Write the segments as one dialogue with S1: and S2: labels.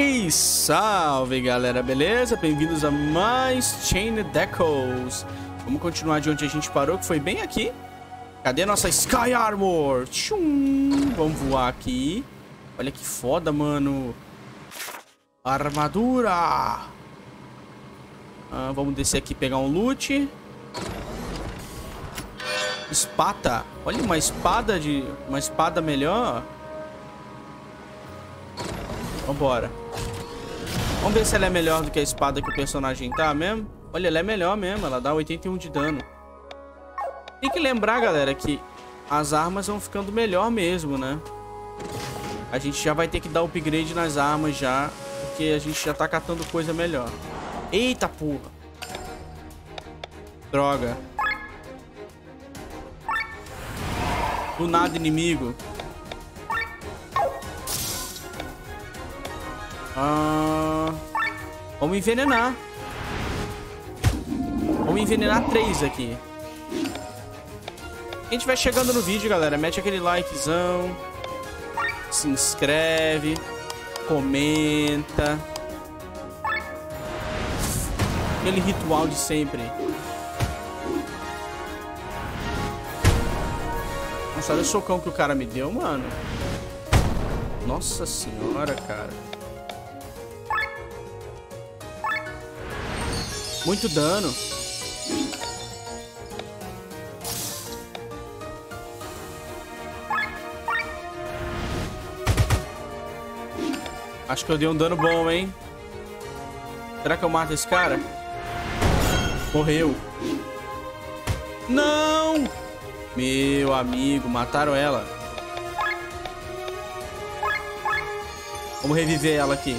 S1: E salve galera, beleza? Bem-vindos a mais Chained Echoes. Vamos continuar de onde a gente parou, que foi bem aqui. Cadê a nossa Sky Armor? Tchum! Vamos voar aqui. Olha que foda, mano. Armadura. Vamos descer aqui e pegar um loot. Espada. Olha, uma espada melhor. Vambora. Vamos ver se ela é melhor do que a espada que o personagem tá mesmo. Olha, ela é melhor mesmo. Ela dá 81 de dano. Tem que lembrar, galera, que as armas vão ficando melhor mesmo, né? A gente já vai ter que dar upgrade nas armas já, porque a gente já tá catando coisa melhor. Eita porra. Droga. Do nada inimigo. Vamos envenenar. Vamos envenenar 3 aqui. Quem estiver chegando no vídeo, galera, mete aquele likezão. Se inscreve. Comenta. Aquele ritual de sempre. Nossa, olha o socão que o cara me deu, mano. Nossa senhora, cara. Muito dano. Acho que eu dei um dano bom, hein? Será que eu mato esse cara? Morreu. Não! Meu amigo, mataram ela. Vamos reviver ela aqui.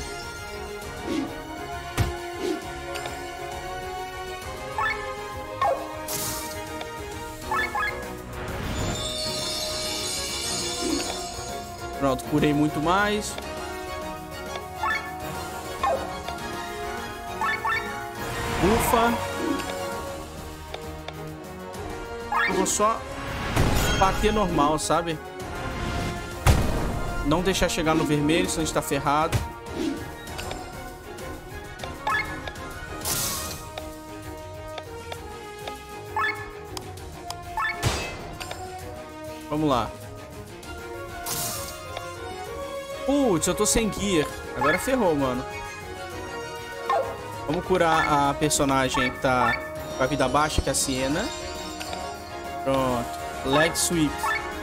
S1: Pronto, curei muito mais. Ufa. Eu vou só bater normal, sabe? Não deixar chegar no vermelho, senão a gente tá ferrado. Vamos lá. Putz, eu tô sem gear. Agora ferrou, mano. Vamos curar a personagem que tá com a vida baixa, que é a Siena. Pronto. Leg sweep.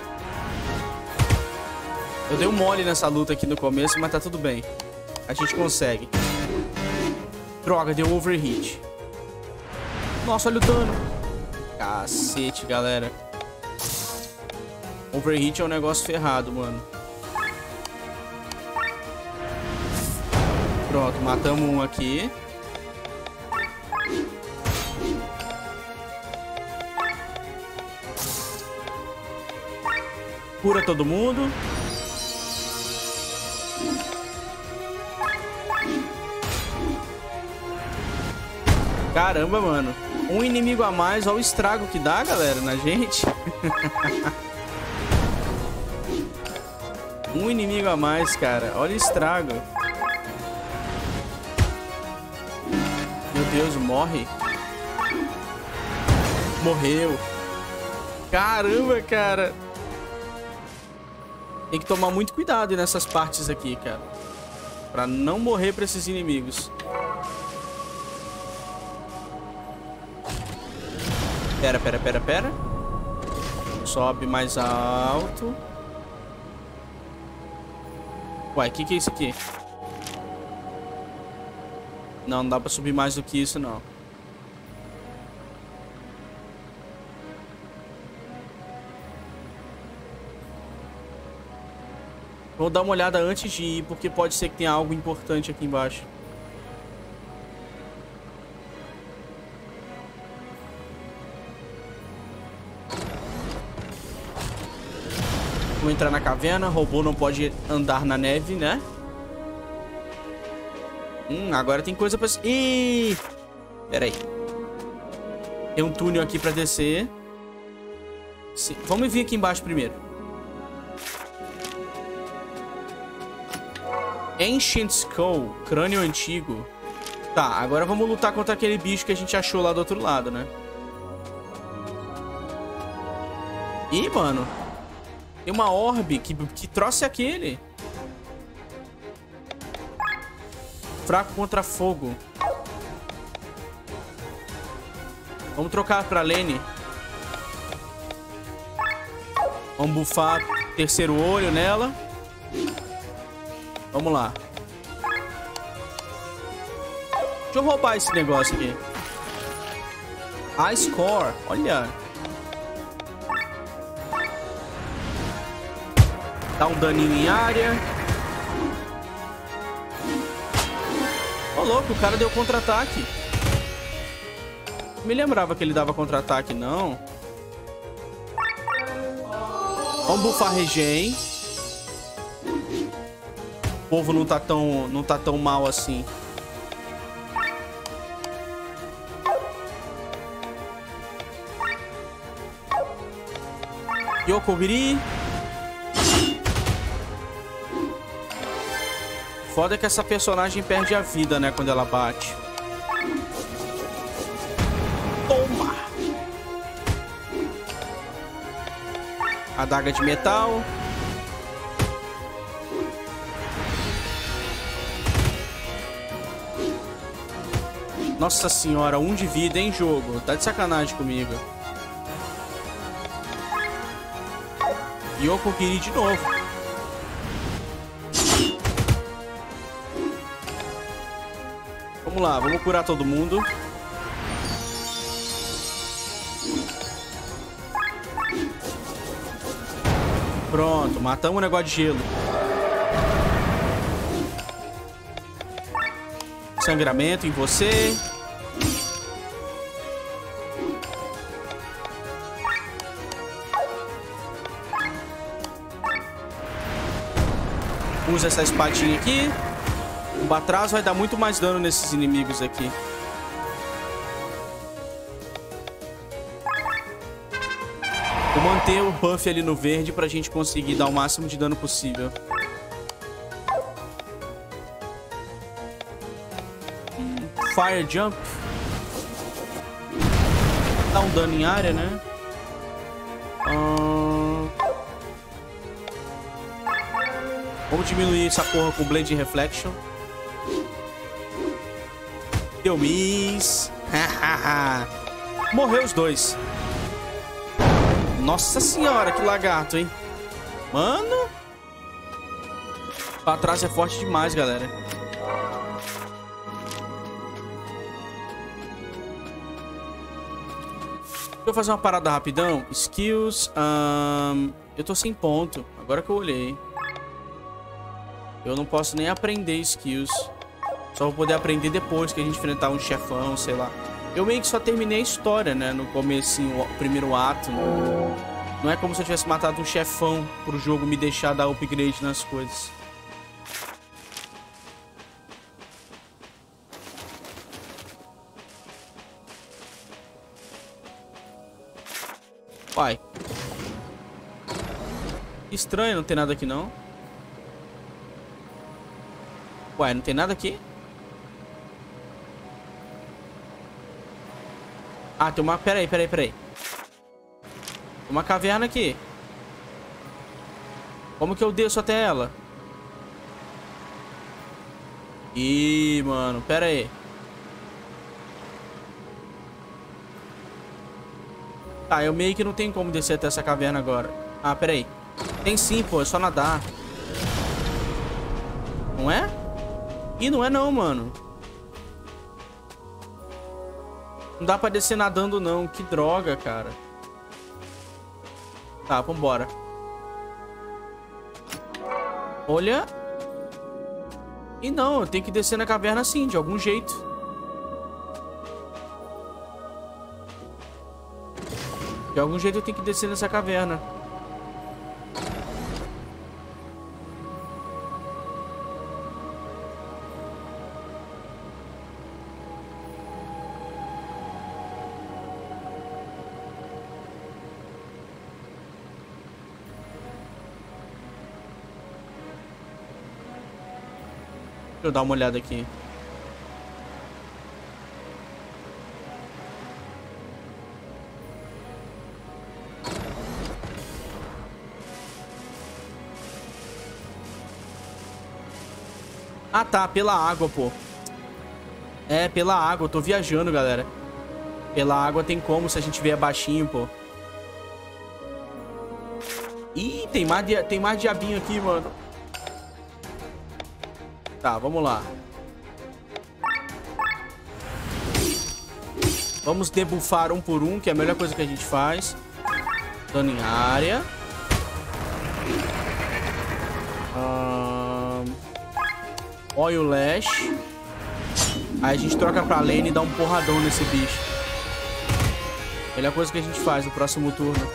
S1: Eu dei um mole nessa luta aqui no começo, mas tá tudo bem. A gente consegue. Droga, deu overheat. Nossa, olha o dano. Cacete, galera. Overheat é um negócio ferrado, mano. Pronto, matamos um aqui. Cura todo mundo. Caramba, mano. Um inimigo a mais. Olha o estrago que dá, galera, na gente. Um inimigo a mais, cara. Olha o estrago. Meu Deus, morre. Morreu. Caramba, cara. Tem que tomar muito cuidado nessas partes aqui, cara. Pra não morrer pra esses inimigos. Pera. Sobe mais alto. Uai, o que é isso aqui? Não dá pra subir mais do que isso, não. Vou dar uma olhada antes de ir, porque pode ser que tenha algo importante aqui embaixo. Vou entrar na caverna. Robô não pode andar na neve, né? Agora tem coisa pra... Ih! Pera aí. Tem um túnel aqui pra descer. Sim. Vamos vir aqui embaixo primeiro. Ancient Skull, crânio antigo. Tá, agora vamos lutar contra aquele bicho que a gente achou lá do outro lado, né? Ih, mano. Tem uma orbe. Que troço é aquele? Fraco contra fogo. Vamos trocar pra Lene. Vamos bufar terceiro olho nela. Vamos lá. Deixa eu roubar esse negócio aqui. Ice Core. Olha. Dá um daninho em área. Ô, louco, o cara deu contra-ataque. Não me lembrava que ele dava contra-ataque, não. Vamos bufar regen. O povo não tá tão mal assim. Yokogiri. Foda é que essa personagem perde a vida, né, quando ela bate. Toma! Adaga de metal. Nossa senhora, 1 de vida, hein, jogo? Tá de sacanagem comigo. Yokogiri de novo. Vamos lá, vamos curar todo mundo. Pronto, matamos o negócio de gelo. Sangramento em você. Usa essa espadinha aqui. O Batrazo vai dar muito mais dano nesses inimigos aqui. Vou manter o buff ali no verde pra gente conseguir dar o máximo de dano possível. Fire Jump. Dá um dano em área, né? Vamos diminuir essa porra com Blade Reflection. Deu miss. Morreu os dois. Nossa senhora, que lagarto, hein? Mano. Pra trás é forte demais, galera. Deixa eu fazer uma parada rapidão. Skills. Eu tô sem ponto. Agora que eu olhei. Eu não posso nem aprender skills. Só vou poder aprender depois que a gente enfrentar um chefão, sei lá. Eu meio que só terminei a história, né? No comecinho, o primeiro ato. Não é como se eu tivesse matado um chefão pro jogo me deixar dar upgrade nas coisas. Vai. Estranho, não tem nada aqui não. Ué, não tem nada aqui? Ah, tem uma... Peraí. Tem uma caverna aqui. Como que eu desço até ela? Ih, mano, pera aí. Tá, eu meio que não tem como descer até essa caverna agora. Ah, pera aí. Tem sim, pô, é só nadar. Não é? Ih, não é não, mano. Não dá pra descer nadando não, que droga, cara. Tá, vambora. Olha. E não, eu tenho que descer na caverna assim, de algum jeito. De algum jeito eu tenho que descer nessa caverna. eu dar uma olhada aqui. Ah, tá. Pela água, pô. É, pela água. Eu tô viajando, galera. Pela água tem como se a gente vier baixinho, pô. Ih, tem mais diabinho aqui, mano. Tá, vamos lá. Vamos debuffar um por um, que é a melhor coisa que a gente faz. Dano em área. Oil Lash. Aí a gente troca pra lane e dá um porradão nesse bicho. Melhor coisa que a gente faz no próximo turno.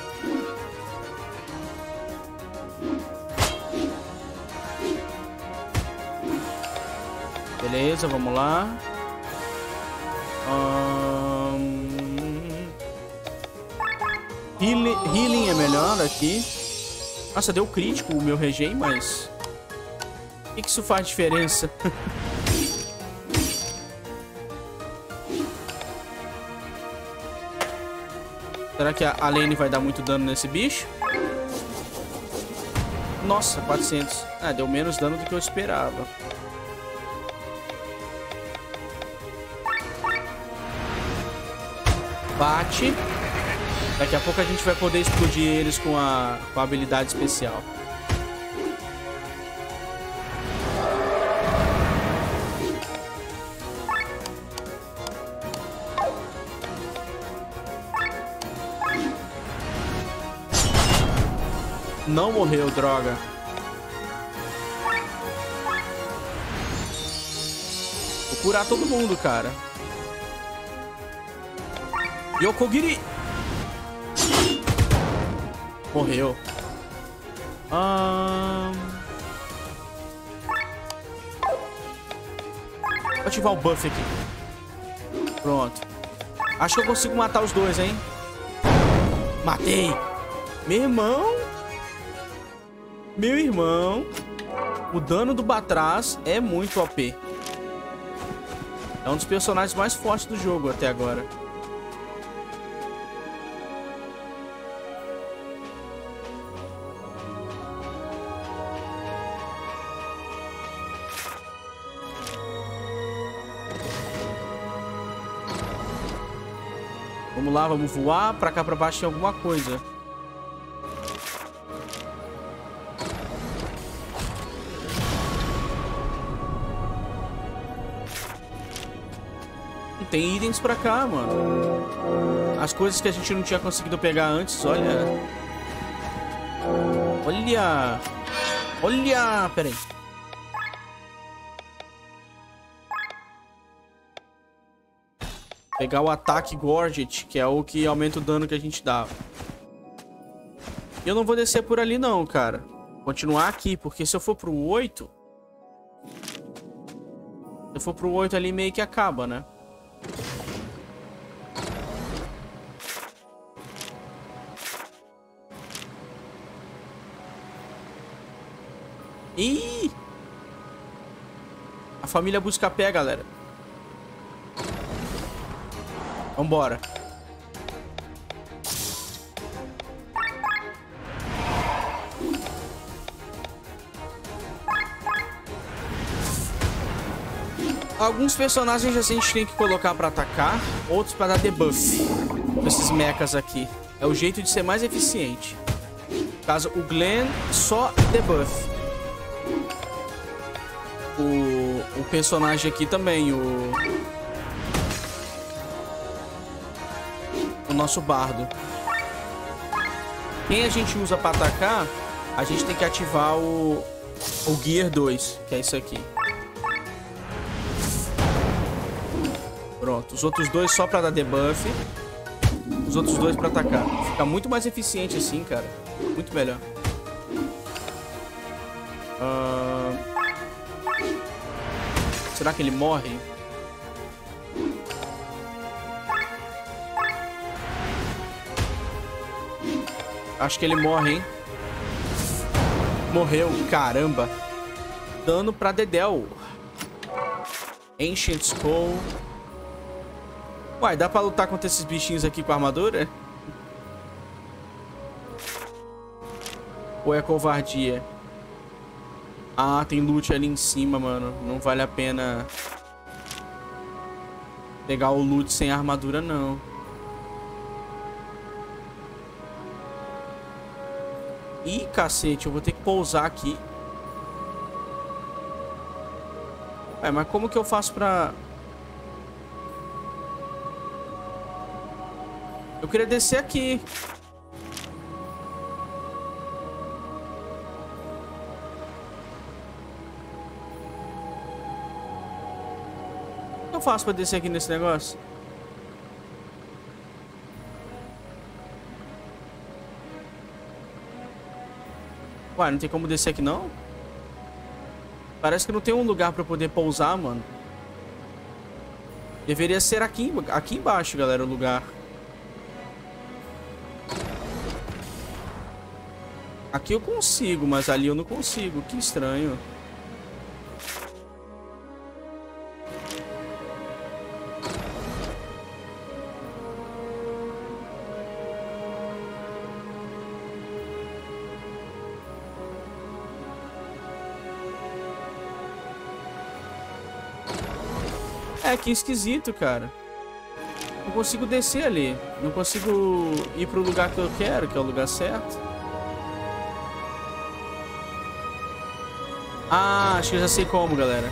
S1: Beleza, vamos lá. Healing é melhor aqui. Nossa, deu crítico o meu regen, mas... O que isso faz diferença? Será que a lane vai dar muito dano nesse bicho? Nossa, 400. Ah, deu menos dano do que eu esperava. Bate. Daqui a pouco a gente vai poder explodir eles com a habilidade especial. Não morreu, droga. Vou curar todo mundo, cara. Yokogiri! Morreu. Vou ativar o buff aqui. Pronto. Acho que eu consigo matar os dois, hein? Matei! Meu irmão! Meu irmão! O dano do Batrash é muito OP. É um dos personagens mais fortes do jogo até agora. Vamos lá, vamos voar. Pra cá, pra baixo tem alguma coisa. E tem itens pra cá, mano. As coisas que a gente não tinha conseguido pegar antes, olha. Olha. Olha. Pera aí. Pegar o ataque Gorget, que é o que aumenta o dano que a gente dá. Eu não vou descer por ali não, cara. Continuar aqui, porque se eu for pro 8... Se eu for pro 8 ali, meio que acaba, né? Ih! A família busca pé, galera. Vambora. Alguns personagens a gente tem que colocar pra atacar, outros pra dar debuff. Com esses mechas aqui. É o jeito de ser mais eficiente. No caso, o Glenn só debuff. O personagem aqui também, o nosso bardo. Quem a gente usa pra atacar, a gente tem que ativar o Gear 2, que é isso aqui. Pronto, os outros dois só pra dar debuff. Os outros dois pra atacar. Fica muito mais eficiente assim, cara. Muito melhor. Será que ele morre? Acho que ele morre, hein? Morreu, caramba. Dano pra Dedel. Ancient Skull. Uai, dá pra lutar contra esses bichinhos aqui com armadura? Ou é covardia? Ah, tem loot ali em cima, mano. Não vale a pena pegar o loot sem armadura, não. Ih, cacete, eu vou ter que pousar aqui. Ué, mas como que eu faço pra... Eu queria descer aqui. O que eu faço pra descer aqui nesse negócio? Ué, não tem como descer aqui, não? Parece que não tem um lugar pra eu poder pousar, mano. Deveria ser aqui embaixo, galera, o lugar. Aqui eu consigo, mas ali eu não consigo. Que estranho. É, que esquisito, cara. Não consigo descer ali. Não consigo ir pro lugar que eu quero, que é o lugar certo. Ah, acho que eu já sei como, galera.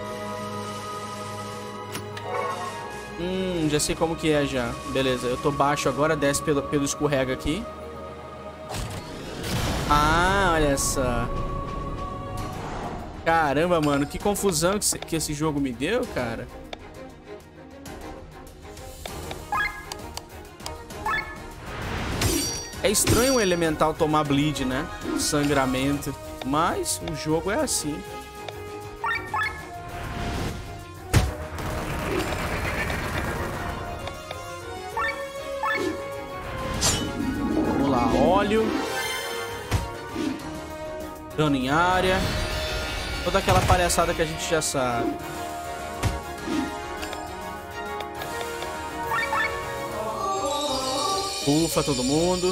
S1: Já sei como que é já. Beleza, eu tô baixo agora, desce pelo escorrega aqui. Ah, olha só. Caramba, mano, que confusão que esse jogo me deu, cara. É estranho um elemental tomar bleed, né? Sangramento. Mas o jogo é assim. Vamos lá, óleo. Dano em área. Toda aquela palhaçada que a gente já sabe. Ufa, todo mundo.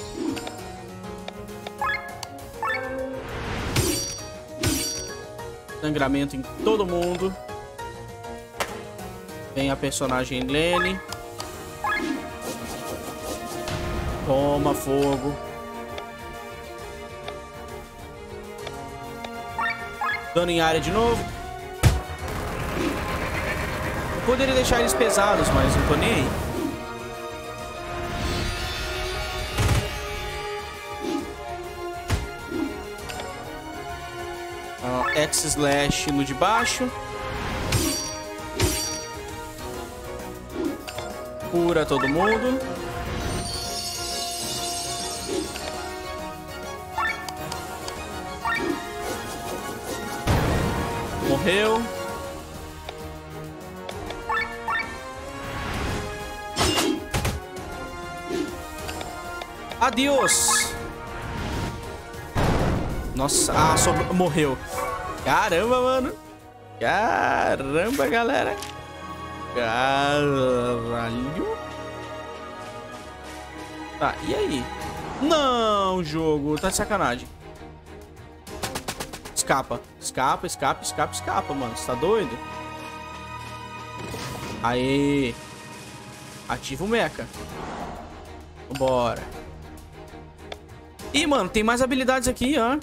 S1: Sangramento em todo mundo. Vem a personagem Lene. Toma fogo. Dano em área de novo. Eu poderia deixar eles pesados, mas não tô nem aí. X/slash no de baixo. Cura todo mundo. Morreu. Adiós. Nossa, morreu. Caramba, mano. Caramba, galera. Caralho. Tá, e aí? Não, jogo. Tá de sacanagem. Escapa. Escapa, escapa, escapa, escapa, mano. Você tá doido? Aê. Ativa o mecha. Vambora. Ih, mano, tem mais habilidades aqui, ó.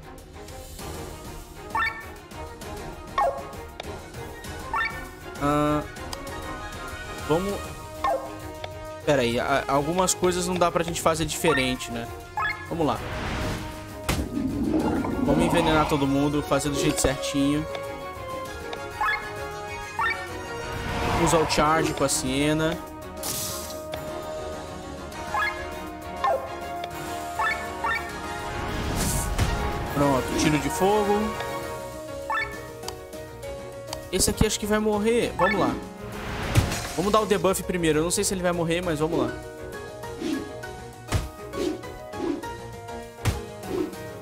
S1: Vamos... Pera aí, algumas coisas não dá pra gente fazer diferente, né? Vamos lá. Vamos envenenar todo mundo, fazer do jeito certinho. Usar o charge com a Siena. Pronto, tiro de fogo. Esse aqui acho que vai morrer. Vamos lá. Vamos dar o debuff primeiro. Eu não sei se ele vai morrer, mas vamos lá.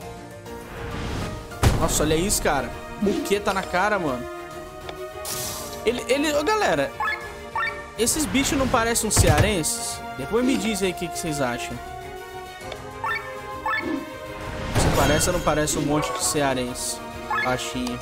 S1: Nossa, olha isso, cara. Muqueta na cara, mano. Ô, galera, esses bichos não parecem uns cearenses? Depois me diz aí o que vocês acham. Se parece ou não parece um monte de cearense? Baixinho.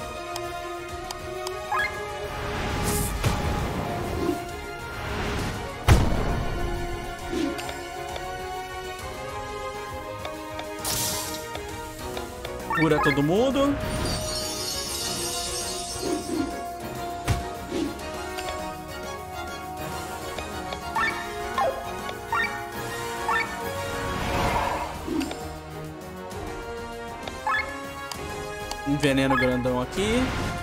S1: Cura todo mundo. Um veneno grandão aqui.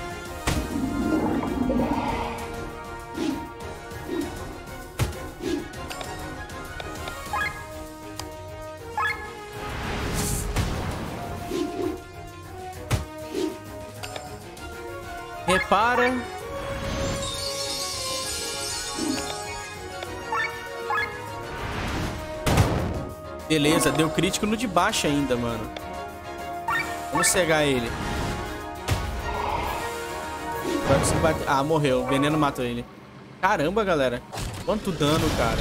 S1: Repara. Beleza, deu crítico no de baixo ainda, mano. Vamos cegar ele. Ah, morreu. O veneno matou ele. Caramba, galera. Quanto dano, cara.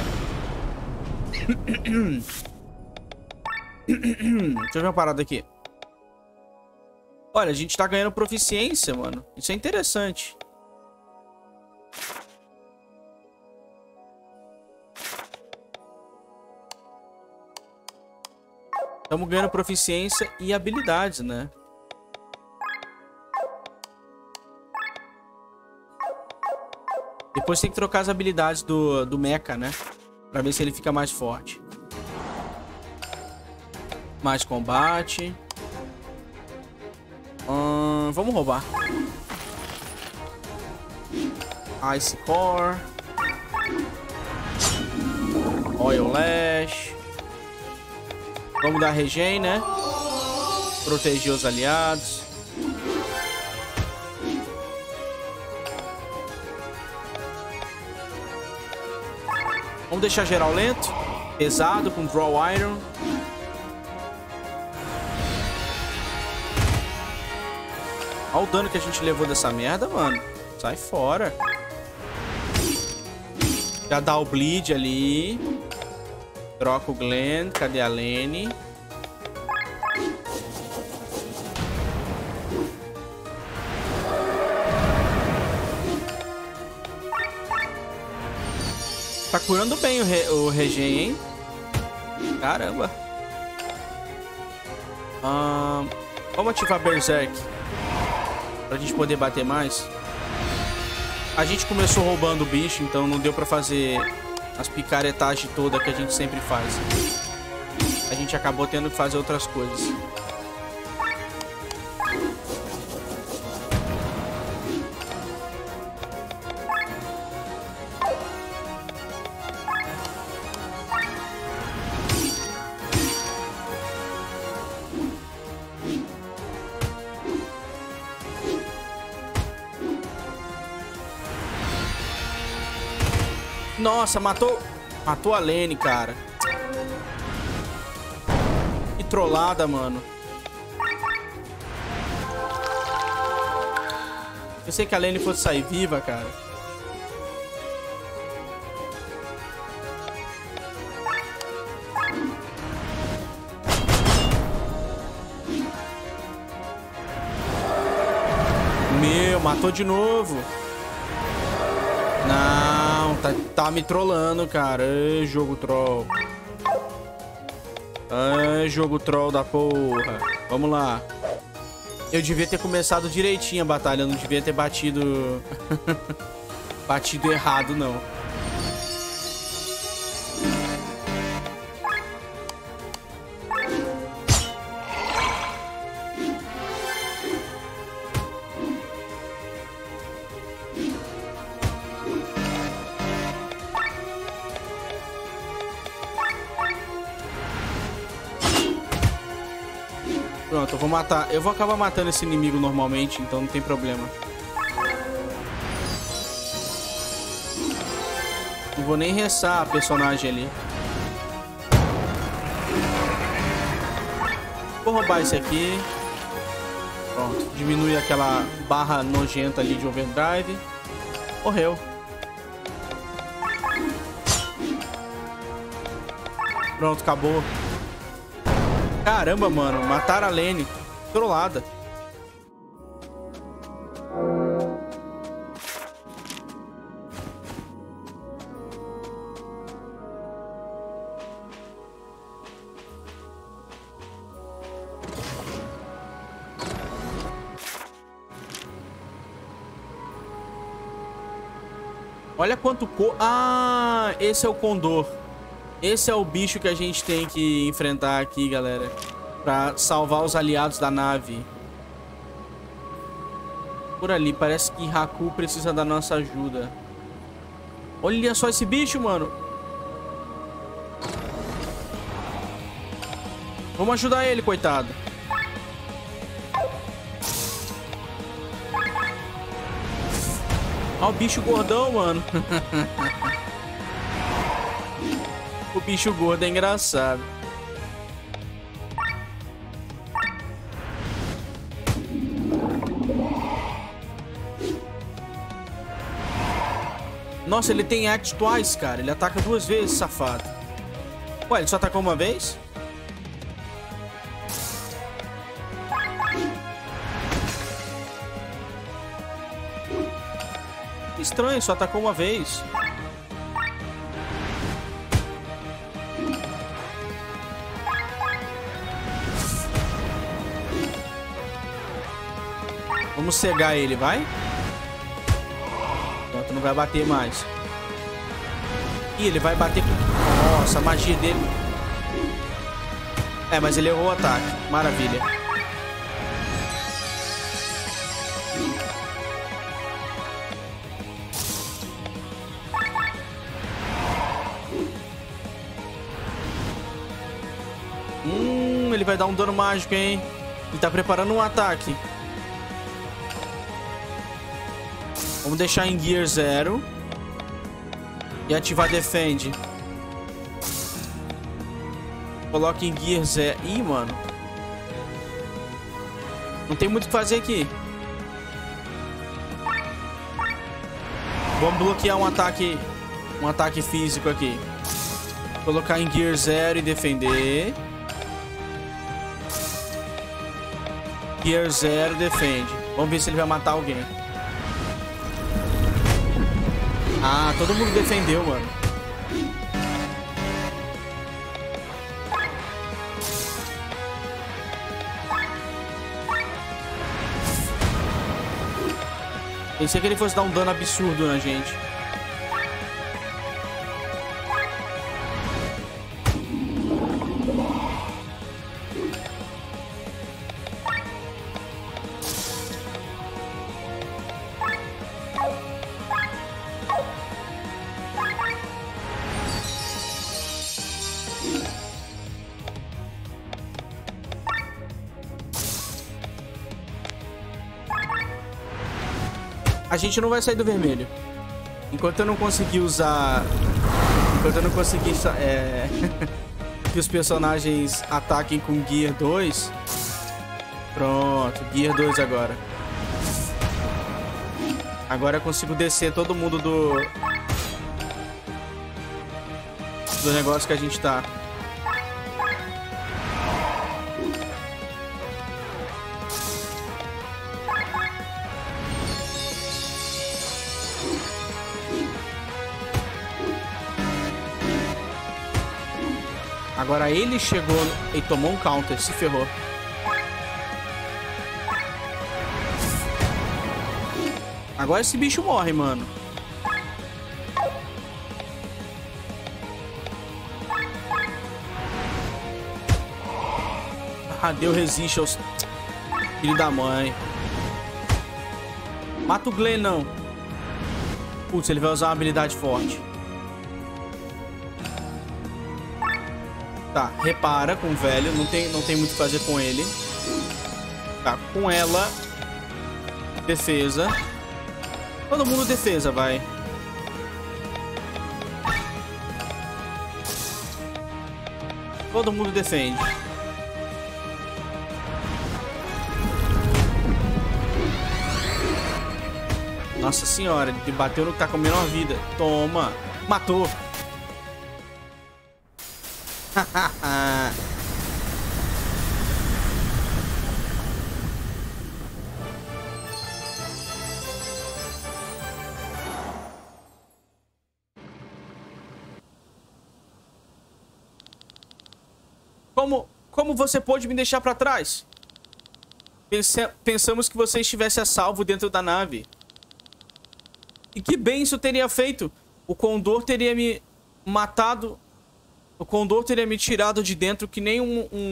S1: Deixa eu ver uma parada aqui. Olha, a gente tá ganhando proficiência, mano. Isso é interessante. Estamos ganhando proficiência e habilidades, né? Depois tem que trocar as habilidades do mecha, né? Pra ver se ele fica mais forte. Mais combate. Vamos roubar. Ice Core. Oil Lash. Vamos dar regen, né? Proteger os aliados. Vamos deixar geral lento. Pesado com Draw Iron. Olha o dano que a gente levou dessa merda, mano. Sai fora. Já dá o bleed ali. Troca o Glenn. Cadê a Lenny? Tá curando bem o regen, hein? Caramba. Vamos ativar Berserk. Pra gente poder bater mais. A gente começou roubando o bicho, então não deu pra fazer as picaretagens todas que a gente sempre faz. A gente acabou tendo que fazer outras coisas. Nossa, matou a Lenny, cara. Que trollada, mano. Pensei que a Lenny fosse sair viva, cara. Meu, matou de novo. Não, tá me trollando, cara. Ai, jogo troll. Ai, jogo troll da porra. Vamos lá. Eu devia ter começado direitinho a batalha. Eu não devia ter batido... batido errado, não. Pronto, eu vou matar. Eu vou acabar matando esse inimigo normalmente, então não tem problema. Não vou nem restar a personagem ali. Vou roubar esse aqui. Pronto, diminui aquela barra nojenta ali de overdrive. Morreu. Pronto, acabou. Caramba, mano. Mataram a Lene. Trollada. Olha quanto... Ah, esse é o Condor. Esse é o bicho que a gente tem que enfrentar aqui, galera. Pra salvar os aliados da nave. Por ali, parece que Haku precisa da nossa ajuda. Olha só esse bicho, mano. Vamos ajudar ele, coitado. Olha o bicho gordão, mano. O bicho gordo é engraçado. Nossa, ele tem Act Twice, cara. Ele ataca 2 vezes, safado. Ué, ele só atacou uma vez? Estranho, só atacou uma vez. Vamos cegar ele, vai? Pronto, não vai bater mais. Ih, ele vai bater com... Nossa, a magia dele. É, mas ele errou o ataque. Maravilha. Ele vai dar um dano mágico, hein? Ele tá preparando um ataque. Vamos deixar em Gear 0. E ativar Defend. Coloque em Gear 0. Ih, mano. Não tem muito o que fazer aqui. Vamos bloquear um ataque físico aqui. Colocar em Gear 0 e defender. Gear 0, defende. Vamos ver se ele vai matar alguém. Ah, todo mundo defendeu, mano. Pensei que ele fosse dar um dano absurdo na gente. A gente não vai sair do vermelho. Enquanto eu não conseguir usar... Enquanto eu não conseguir... que os personagens ataquem com Gear 2. Pronto, Gear 2 agora. Agora eu consigo descer todo mundo do negócio que a gente tá. Agora ele chegou e tomou um counter, se ferrou. Agora esse bicho morre, mano. Ah, deu resiste aos... Filho da mãe. Mata o Glenn, não. Putz, ele vai usar uma habilidade forte. Tá, repara com o velho. Não tem muito o que fazer com ele. Tá, com ela. Defesa. Todo mundo defesa, vai. Todo mundo defende. Nossa senhora, ele bateu no que tá com a menor vida. Toma. Matou. Como você pôde me deixar pra trás? Pensamos que você estivesse a salvo dentro da nave. E que bem isso teria feito? O Condor teria me matado. O Condor teria me tirado de dentro que nem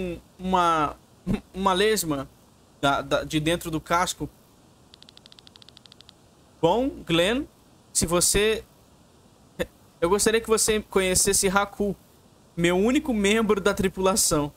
S1: uma lesma de dentro do casco. Bom, Glenn, se você... Eu gostaria que você conhecesse Haku, meu único membro da tripulação.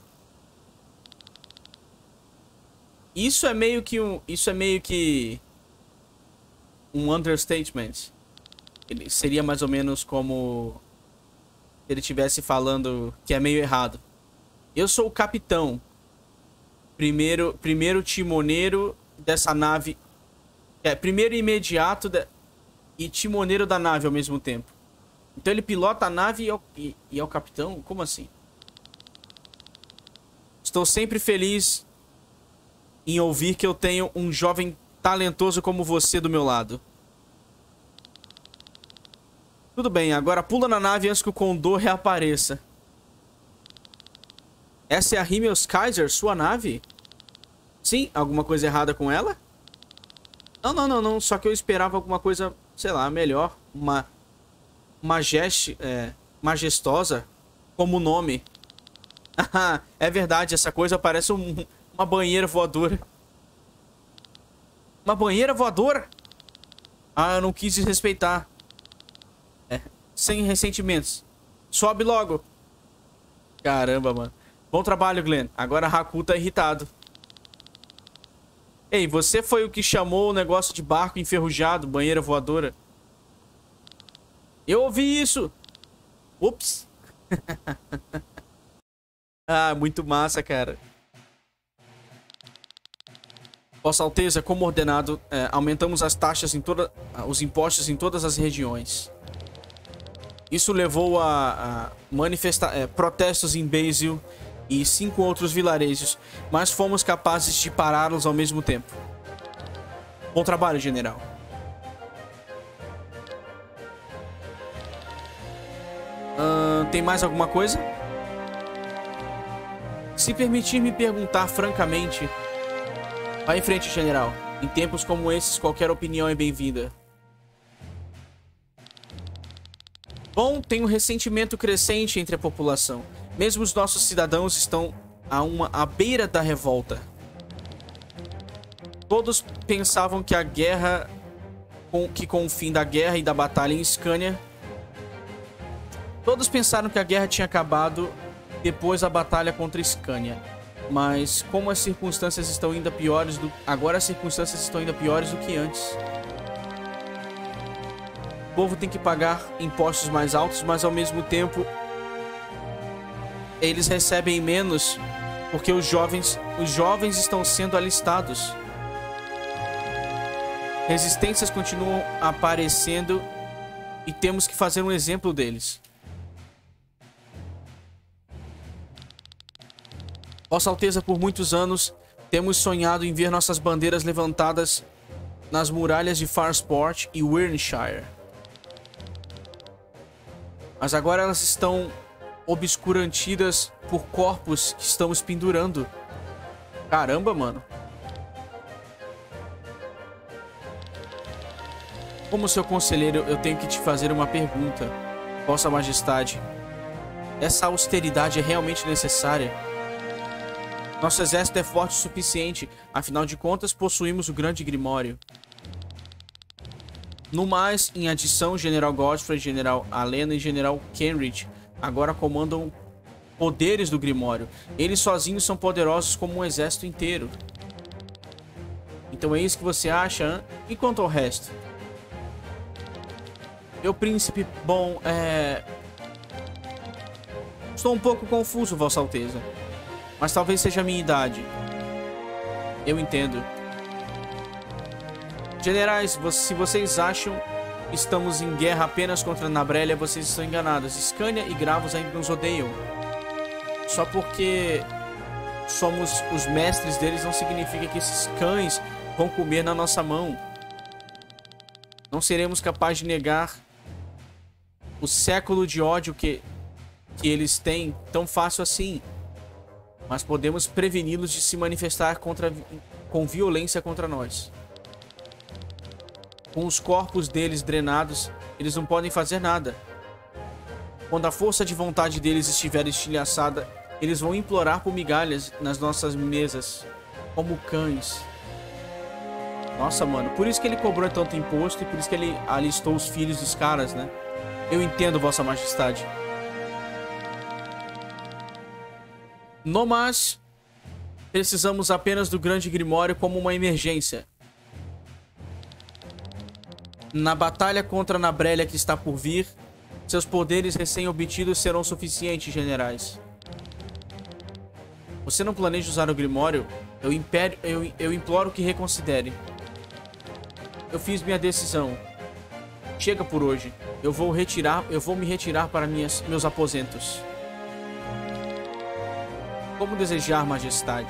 S1: Isso é meio que um understatement. Ele seria mais ou menos como se ele estivesse falando que é meio errado. Eu sou o capitão. Primeiro timoneiro dessa nave. Primeiro imediato e timoneiro da nave ao mesmo tempo. Então ele pilota a nave e é o capitão? Como assim? Estou sempre feliz em ouvir que eu tenho um jovem talentoso como você do meu lado. Tudo bem, agora pula na nave antes que o Condor reapareça. Essa é a Himmels Kaiser, sua nave? Sim, alguma coisa errada com ela? Não, só que eu esperava alguma coisa, sei lá, melhor. Uma majestosa, como o nome. É verdade, essa coisa parece uma banheira voadora. Uma banheira voadora? Ah, eu não quis desrespeitar. Sem ressentimentos. Sobe logo. Caramba, mano. Bom trabalho, Glenn. Agora Haku tá irritado. Ei, você foi o que chamou o negócio de barco enferrujado, banheira voadora? Eu ouvi isso. Ups. Ah, muito massa, cara. Vossa Alteza, como ordenado, aumentamos as taxas os impostos em todas as regiões. Isso levou a protestos em Basil e 5 outros vilarejos, mas fomos capazes de pará-los ao mesmo tempo. Bom trabalho, general. Tem mais alguma coisa? Se permitir me perguntar francamente... Vá em frente, general. Em tempos como esses, qualquer opinião é bem-vinda. Bom, tem um ressentimento crescente entre a população. Mesmo os nossos cidadãos estão à beira da revolta. Todos pensavam que a guerra... com o fim da guerra e da batalha em Scania... Todos pensaram que a guerra tinha acabado depois da batalha contra Scania. Mas como as circunstâncias estão ainda piores agora as circunstâncias estão ainda piores do que antes. O povo tem que pagar impostos mais altos, mas ao mesmo tempo eles recebem menos porque os jovens estão sendo alistados. Resistências continuam aparecendo e temos que fazer um exemplo deles. Vossa Alteza, por muitos anos, temos sonhado em ver nossas bandeiras levantadas nas muralhas de Farsport e Wernshire. Mas agora elas estão obscurantidas por corpos que estamos pendurando. Caramba, mano. Como seu conselheiro, eu tenho que te fazer uma pergunta. Vossa Majestade, essa austeridade é realmente necessária? Nosso exército é forte o suficiente, afinal de contas, possuímos o grande Grimório. No mais, em adição, General Godfrey, General Alena e General Kenrich agora comandam poderes do Grimório. Eles sozinhos são poderosos como um exército inteiro. Então é isso que você acha, hein? E quanto ao resto? Meu príncipe, bom, estou um pouco confuso, Vossa Alteza. Mas talvez seja a minha idade. Eu entendo. Generais, se vocês acham que estamos em guerra apenas contra Nabrelia, vocês estão enganados. Scania e Gravos ainda nos odeiam. Só porque somos os mestres deles não significa que esses cães vão comer na nossa mão. Não seremos capazes de negar o século de ódio que eles têm tão fácil assim. Mas podemos preveni-los de se manifestar com violência contra nós. Com os corpos deles drenados, eles não podem fazer nada. Quando a força de vontade deles estiver estilhaçada, eles vão implorar por migalhas nas nossas mesas, como cães. Nossa, mano, por isso que ele cobrou tanto imposto e por isso que ele alistou os filhos dos caras, né? Eu entendo, Vossa Majestade. No mais, precisamos apenas do Grande Grimório como uma emergência. Na batalha contra Nabrelia que está por vir, seus poderes recém-obtidos serão suficientes, generais. Você não planeja usar o Grimório? Eu imploro que reconsidere. Eu fiz minha decisão. Chega por hoje. Eu vou me retirar para meus aposentos. Como desejar, Majestade.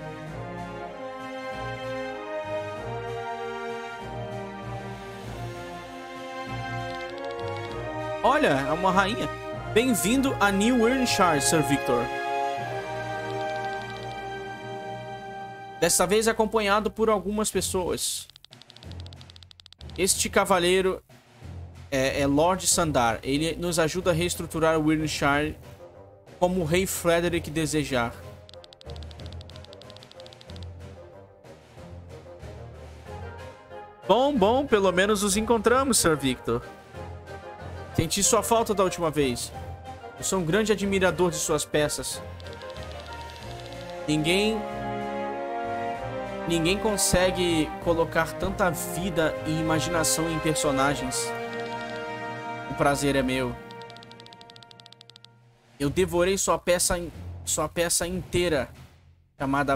S1: Olha, é uma rainha. Bem-vindo a New Wyrnshire, Sir Victor. Desta vez acompanhado por algumas pessoas. Este cavaleiro é Lord Sandar. Ele nos ajuda a reestruturar o Wyrnshire como o rei Frederick desejar. Bom, pelo menos nos encontramos, Sir Victor. Senti sua falta da última vez. Eu sou um grande admirador de suas peças. Ninguém consegue colocar tanta vida e imaginação em personagens. O prazer é meu. Eu devorei sua peça inteira, chamada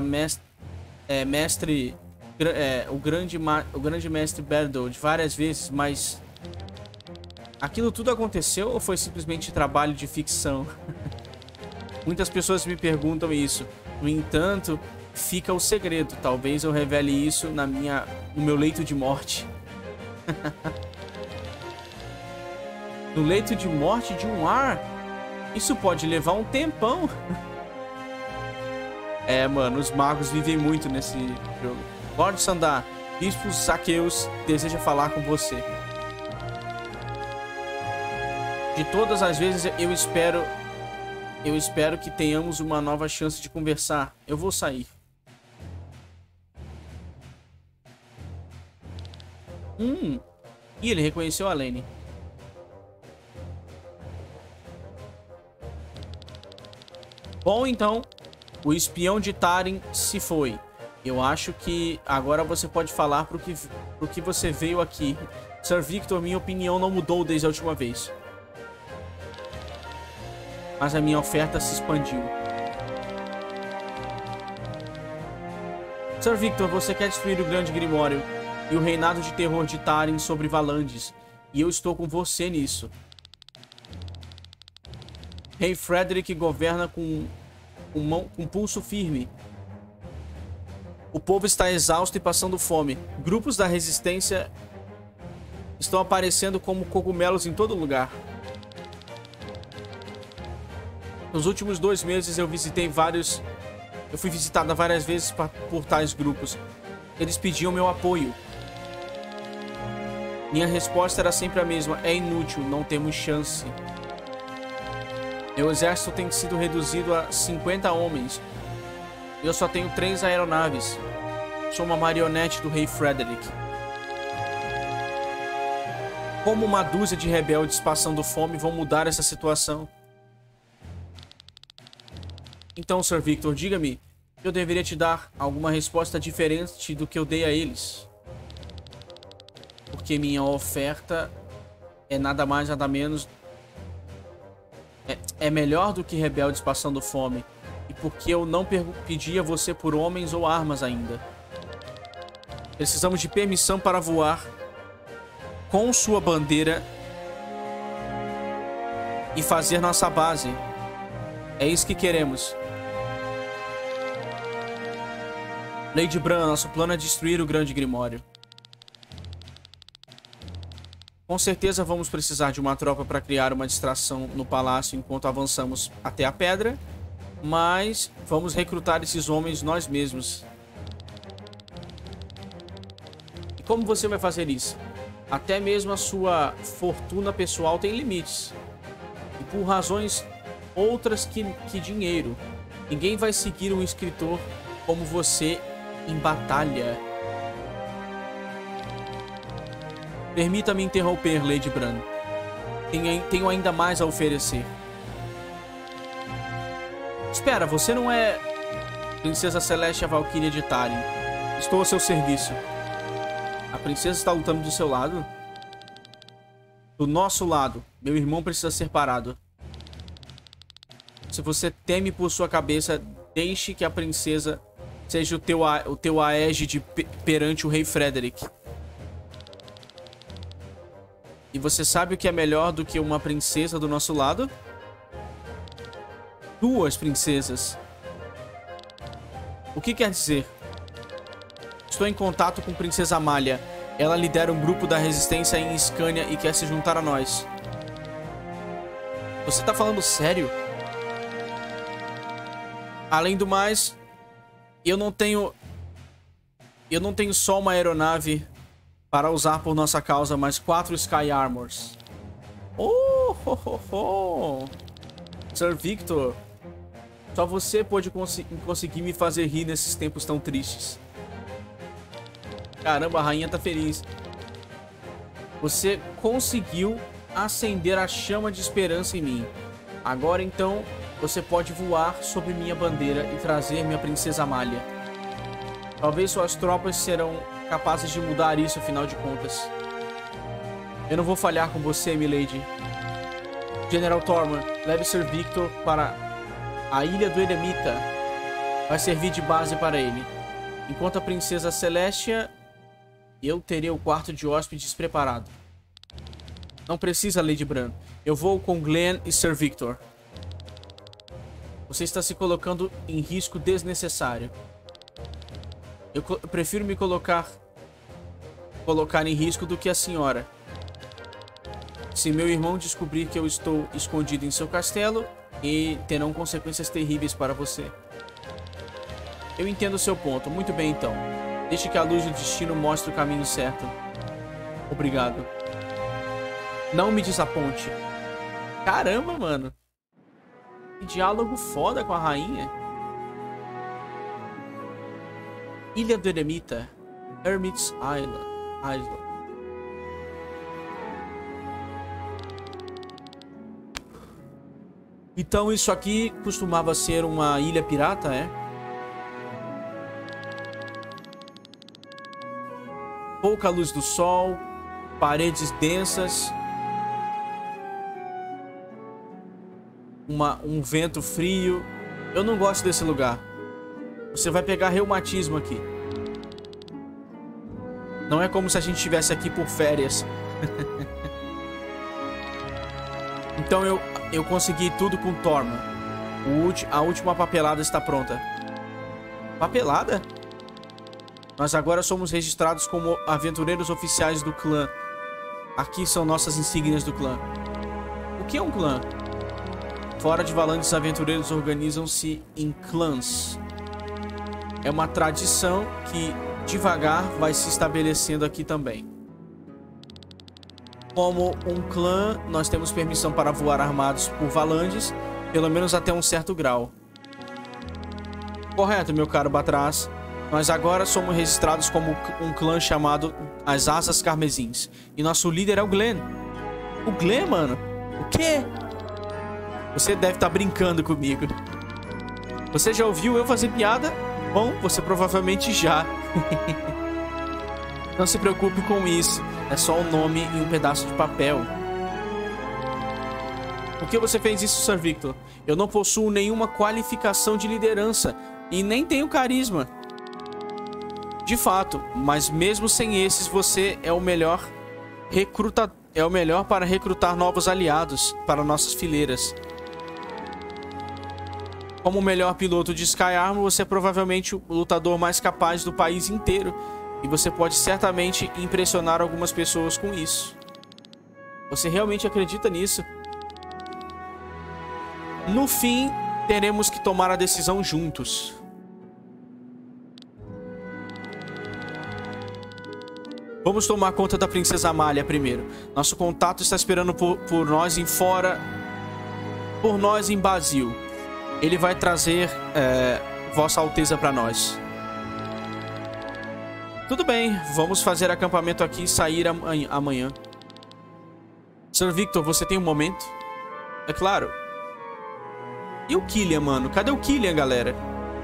S1: o grande mestre Berdold, várias vezes, mas aquilo tudo aconteceu ou foi simplesmente trabalho de ficção? Muitas pessoas me perguntam isso. No entanto, fica o segredo. Talvez eu revele isso no meu leito de morte. No leito de morte de um ar? Isso pode levar um tempão. É, mano, os magos vivem muito nesse jogo. Lord Sandar, Bispo Saqueus deseja falar com você. De todas as vezes eu espero que tenhamos uma nova chance de conversar. Eu vou sair. Ih, ele reconheceu a Lane. Bom, então, o espião de Tarim se foi. Eu acho que agora você pode falar pro que você veio aqui. Sir Victor, minha opinião não mudou desde a última vez. Mas a minha oferta se expandiu. Sir Victor, você quer destruir o Grande Grimório e o reinado de terror de Tarim sobre Valandes. E eu estou com você nisso. Rei Frederick governa com pulso firme. O povo está exausto e passando fome. Grupos da resistência estão aparecendo como cogumelos em todo lugar. Nos últimos 2 meses eu fui visitada várias vezes por tais grupos. Eles pediam meu apoio. Minha resposta era sempre a mesma: é inútil, não temos chance. Meu exército tem sido reduzido a 50 homens. Eu só tenho 3 aeronaves. Sou uma marionete do rei Frederick. Como uma dúzia de rebeldes passando fome vão mudar essa situação? Então, Sir Victor, diga-me, eu deveria te dar alguma resposta diferente do que eu dei a eles. Porque minha oferta é nada mais, nada menos... É melhor do que rebeldes passando fome. E porque eu não pedi a você por homens ou armas ainda. Precisamos de permissão para voar com sua bandeira e fazer nossa base. É isso que queremos. Lady Bran, nosso plano é destruir o Grande Grimório. Com certeza vamos precisar de uma tropa para criar uma distração no palácio enquanto avançamos até a pedra, mas vamos recrutar esses homens nós mesmos. E como você vai fazer isso? Até mesmo a sua fortuna pessoal tem limites. E por razões outras que dinheiro. Ninguém vai seguir um escritor como você em batalha. Permita-me interromper, Lady Bran. Tenho ainda mais a oferecer. Espera, você não é Princesa Celeste, a Valquíria de Tallinn. Estou a seu serviço. A princesa está lutando do seu lado? Do nosso lado. Meu irmão precisa ser parado. Se você teme por sua cabeça, deixe que a princesa seja o teu aégide perante o rei Frederick. E você sabe o que é melhor do que uma princesa do nosso lado? Duas princesas. O que quer dizer? Estou em contato com Princesa Amália. Ela lidera um grupo da resistência em Scania e quer se juntar a nós. Você tá falando sério? Além do mais, eu não tenho só uma aeronave para usar por nossa causa, mas 4 Sky Armors. Oh, ho, ho, ho. Sir Victor, só você pode conseguir me fazer rir nesses tempos tão tristes. Caramba, a rainha tá feliz. Você conseguiu acender a chama de esperança em mim. Agora então, você pode voar sobre minha bandeira e trazer minha princesa Amália. Talvez suas tropas serão capazes de mudar isso, afinal de contas. Eu não vou falhar com você, milady. General Tormund, leve Sir Victor para a Ilha do Eremita. Vai servir de base para ele. Enquanto a princesa Celestia, eu terei o quarto de hóspedes preparado. Não precisa, Lady Bran. Eu vou com Glenn e Sir Victor. Você está se colocando em risco desnecessário. Eu prefiro me colocar em risco do que a senhora. Se meu irmão descobrir que eu estou escondido em seu castelo, e terão consequências terríveis para você. Eu entendo o seu ponto. Muito bem, então. Deixe que a luz do destino mostre o caminho certo. Obrigado. Não me desaponte. Caramba, mano. Que diálogo foda com a rainha. Ilha do Eremita. Hermit's Island. Então isso aqui costumava ser uma ilha pirata, é? Pouca luz do sol, paredes densas, um vento frio. Eu não gosto desse lugar. Você vai pegar reumatismo aqui. Não é como se a gente estivesse aqui por férias. Então eu consegui tudo com Tormund. A última papelada está pronta. Papelada? Nós agora somos registrados como aventureiros oficiais do clã. Aqui são nossas insígnias do clã. O que é um clã? Fora de Valandes, os aventureiros organizam-se em clãs. É uma tradição que devagar vai se estabelecendo aqui também. Como um clã, nós temos permissão para voar armados por Valandes, pelo menos até um certo grau. Correto, meu caro Batraaz. Nós agora somos registrados como um clã chamado As Asas Carmesins. E nosso líder é o Glenn. O Glenn, mano? O quê? Você deve estar brincando comigo. Você já ouviu eu fazer piada? Bom, você provavelmente já. Não se preocupe com isso. É só um nome e um pedaço de papel. Por que você fez isso, Sir Victor? Eu não possuo nenhuma qualificação de liderança e nem tenho carisma. De fato, mas mesmo sem esses, você é o melhor para recrutar novos aliados para nossas fileiras. Como o melhor piloto de Sky Armor, você é provavelmente o lutador mais capaz do país inteiro. E você pode certamente impressionar algumas pessoas com isso. Você realmente acredita nisso? No fim, teremos que tomar a decisão juntos. Vamos tomar conta da Princesa Amália primeiro. Nosso contato está esperando por nós em fora... Por nós em Basil. Ele vai trazer Vossa Alteza para nós. Tudo bem, vamos fazer acampamento aqui e sair amanhã. Sir Victor, você tem um momento? É claro. E o Killian, mano? Cadê o Killian, galera?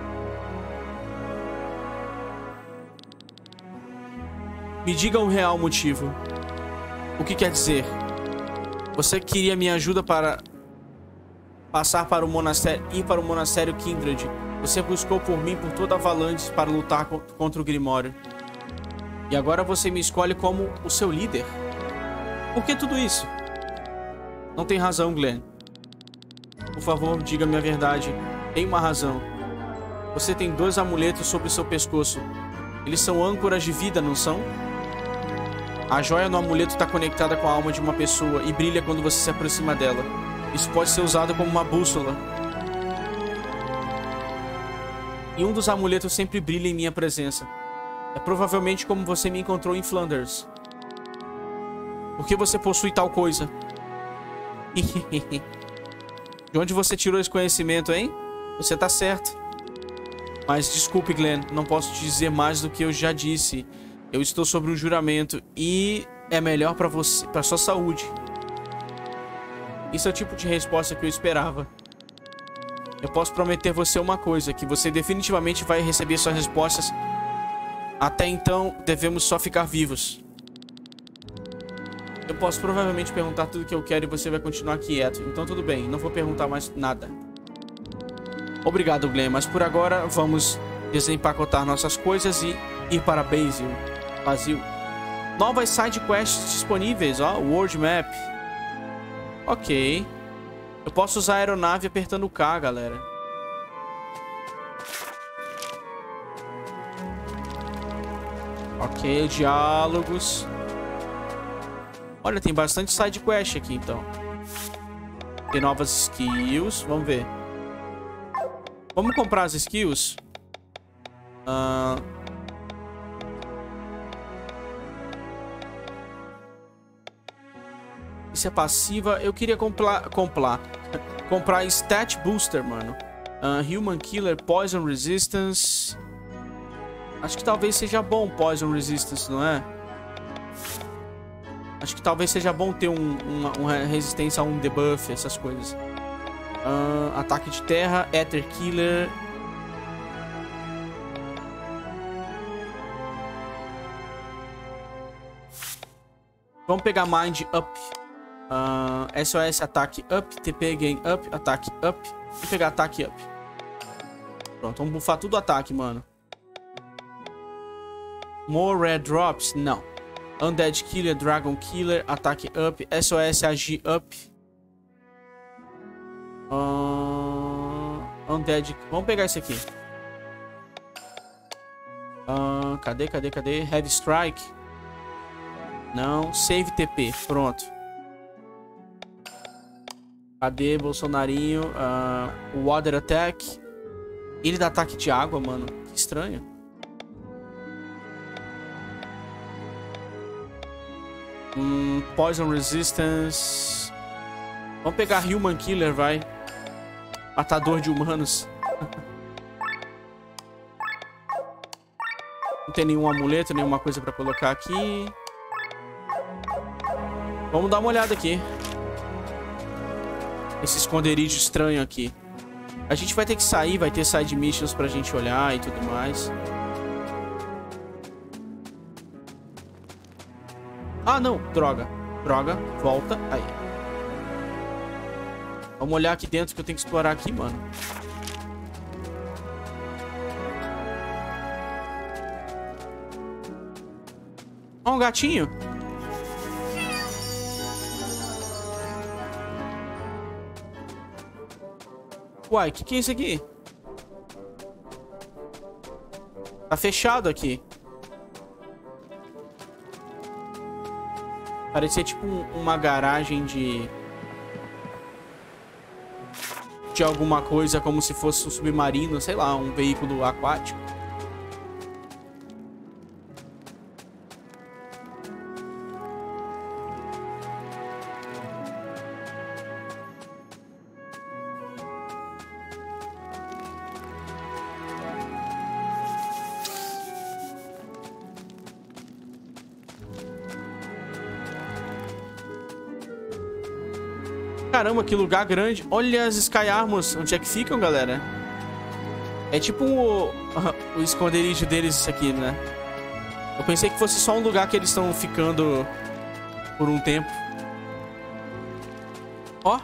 S1: Me diga um real motivo. O que quer dizer? Você queria minha ajuda para passar para o monastério, ir para o monastério Kindred. Você buscou por mim por toda a Valantes para lutar contra o Grimório. E agora você me escolhe como o seu líder. Por que tudo isso? Não tem razão, Glenn. Por favor, diga-me a verdade. Tem uma razão. Você tem 2 amuletos sobre seu pescoço. Eles são âncoras de vida, não são? A joia no amuleto está conectada com a alma de uma pessoa e brilha quando você se aproxima dela. Isso pode ser usado como uma bússola. E um dos amuletos sempre brilha em minha presença. É provavelmente como você me encontrou em Flanders. Por que você possui tal coisa? De onde você tirou esse conhecimento, hein? Você tá certo. Mas desculpe, Glenn, não posso te dizer mais do que eu já disse. Eu estou sobre um juramento e é melhor pra você, pra sua saúde. Isso é o tipo de resposta que eu esperava. Eu posso prometer você uma coisa, que você definitivamente vai receber suas respostas. Até então, devemos só ficar vivos. Eu posso provavelmente perguntar tudo que eu quero e você vai continuar quieto. Então tudo bem, não vou perguntar mais nada. Obrigado, Glenn, mas por agora vamos desempacotar nossas coisas e ir para Basil. Novas side quests disponíveis, ó, World Map. Ok. Eu posso usar a aeronave apertando o K, galera. Ok, diálogos. Olha, tem bastante side quest aqui, então. Tem novas skills. Vamos ver. Vamos comprar as skills. Isso é passiva. Eu queria comprar Stat Booster, mano. Human Killer, Poison Resistance. Acho que talvez seja bom Poison Resistance, não é? Acho que talvez seja bom ter uma resistência a um debuff, essas coisas. Ataque de terra, Ether Killer. Vamos pegar Mind Up. SOS Ataque Up, TP Gain Up, Ataque Up. Vamos pegar Ataque Up. Pronto, vamos buffar tudo o ataque, mano. More Red Drops? Não. Undead Killer, Dragon Killer, Ataque Up, SOS Agi Up. Undead... Vamos pegar esse aqui. Cadê? Heavy Strike. Não. Save TP. Pronto. Cadê, Bolsonarinho? Water Attack. Ele dá ataque de água, mano. Que estranho. Poison Resistance. Vamos pegar Human Killer, vai. Matador de humanos. Não tem nenhum amuleto, nenhuma coisa pra colocar aqui. Vamos dar uma olhada aqui. Esse esconderijo estranho aqui. A gente vai ter que sair, vai ter side missions pra gente olhar e tudo mais. Ah, não. Droga. Droga. Volta. Aí. Vamos olhar aqui dentro que eu tenho que explorar aqui, mano. Ó, um gatinho. Uai, que é isso aqui? Tá fechado aqui. Parecia tipo uma garagem de alguma coisa, como se fosse um submarino, sei lá, um veículo aquático. Caramba, que lugar grande. Olha as Sky Armors. Onde é que ficam, galera? É tipo o esconderijo deles isso aqui, né? Eu pensei que fosse só um lugar que eles estão ficando por um tempo. Ó.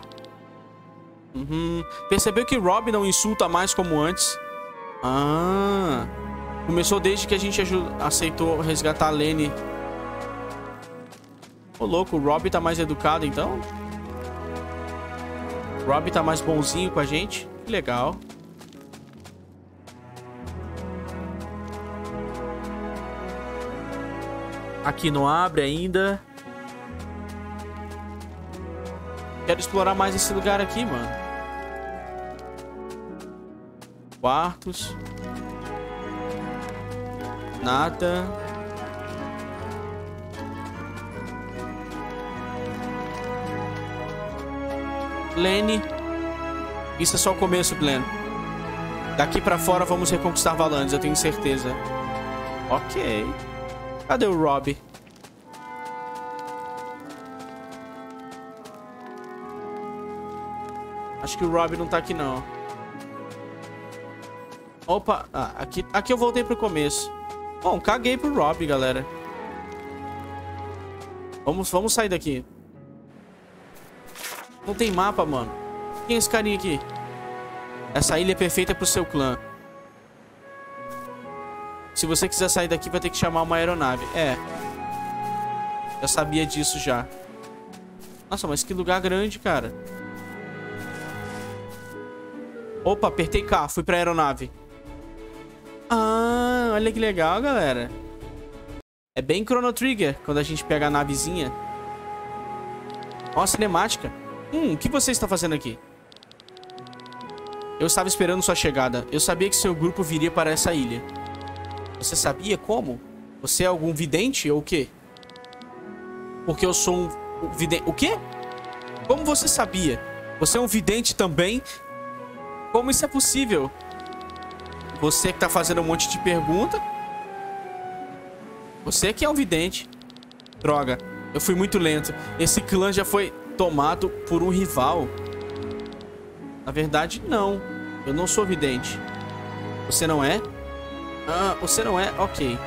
S1: Percebeu que Rob não insulta mais como antes? Ah. Começou desde que a gente aceitou resgatar a Lenny. Ô, louco, o Rob tá mais educado, então? Rob tá mais bonzinho com a gente. Que legal. Aqui não abre ainda. Quero explorar mais esse lugar aqui, mano. Quartos. Nada. Lenny. Isso é só o começo, Glenn. Daqui pra fora vamos reconquistar Valandes, eu tenho certeza. Ok. Cadê o Rob? Acho que o Rob não tá aqui, não. Opa. Ah, aqui eu voltei pro começo. Bom, caguei pro Rob, galera. Vamos sair daqui. Não tem mapa, mano. Quem é esse carinha aqui? Essa ilha é perfeita pro seu clã. Se você quiser sair daqui, vai ter que chamar uma aeronave. É. Eu sabia disso já. Nossa, mas que lugar grande, cara. Opa, apertei K. Fui pra aeronave. Ah, olha que legal, galera. É bem Chrono Trigger quando a gente pega a navezinha. Ó, cinemática. O que você está fazendo aqui? Eu estava esperando sua chegada. Eu sabia que seu grupo viria para essa ilha. Você sabia como? Você é algum vidente ou o quê? Porque eu sou um vidente... O quê? Como você sabia? Você é um vidente também? Como isso é possível? Você que tá fazendo um monte de pergunta. Você que é um vidente. Droga, eu fui muito lento. Esse clã já foi tomado por um rival. Na verdade, não. Eu não sou vidente. Você não é? Ah, você não é? Ok.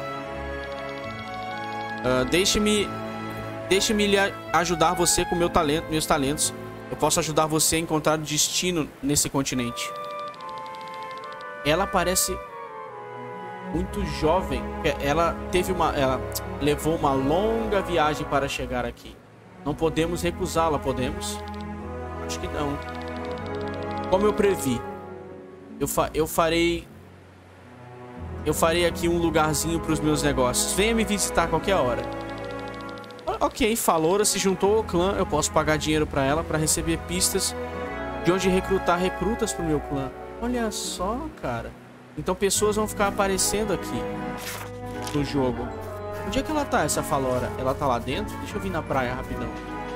S1: Deixe-me ajudar você com meus talentos. Eu posso ajudar você a encontrar destino nesse continente. Ela parece muito jovem. Ela levou uma longa viagem para chegar aqui. Não podemos recusá-la, podemos? Acho que não. Como eu previ, eu farei aqui um lugarzinho para os meus negócios. Venha me visitar a qualquer hora. Ok, Falora se juntou ao clã. Eu posso pagar dinheiro para ela para receber pistas de onde recrutar recrutas para o meu clã. Olha só, cara. Então pessoas vão ficar aparecendo aqui no jogo. Onde é que ela tá, essa Falora? Ela tá lá dentro? Deixa eu vir na praia rapidão.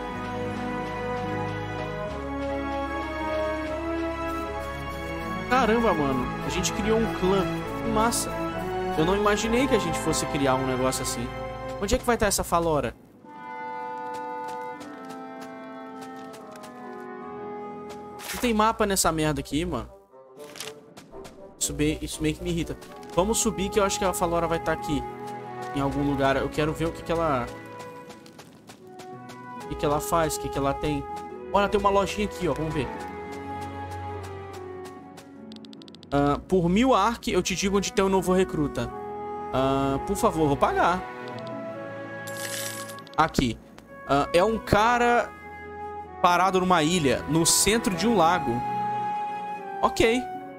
S1: Caramba, mano. A gente criou um clã. Que massa. Eu não imaginei que a gente fosse criar um negócio assim. Onde é que vai estar essa Falora? Não tem mapa nessa merda aqui, mano. Isso meio que me irrita. Vamos subir que eu acho que a Falora vai estar aqui. Em algum lugar. Eu quero ver o que ela... O que ela faz, o que ela tem. Olha, tem uma lojinha aqui, ó. Vamos ver. Por 1000 ARC, eu te digo onde tem um novo recruta. Por favor, vou pagar. Aqui. É um cara parado numa ilha, no centro de um lago. Ok.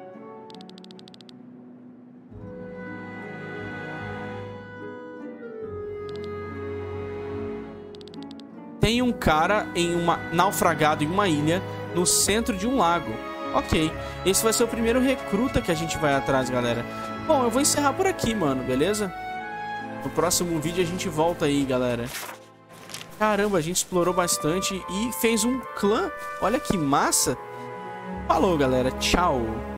S1: Tem um cara naufragado em uma ilha, no centro de um lago. Ok. Esse vai ser o primeiro recruta que a gente vai atrás, galera. Bom, eu vou encerrar por aqui, mano, beleza? No próximo vídeo a gente volta aí, galera. Caramba, a gente explorou bastante e fez um clã. Olha que massa. Falou, galera. Tchau.